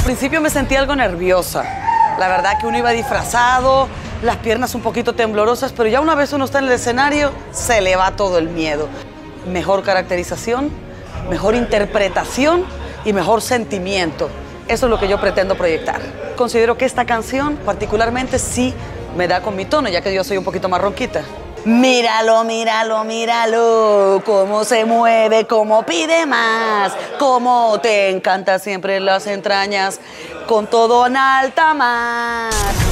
principio me sentí algo nerviosa. La verdad que uno iba disfrazado, las piernas un poquito temblorosas, pero ya una vez uno está en el escenario, se le va todo el miedo. Mejor caracterización, mejor interpretación y mejor sentimiento. Eso es lo que yo pretendo proyectar. Considero que esta canción particularmente sí me da con mi tono, ya que yo soy un poquito más ronquita. Míralo, míralo, míralo, cómo se mueve, cómo pide más, cómo te encanta siempre las entrañas, con todo en alta mar.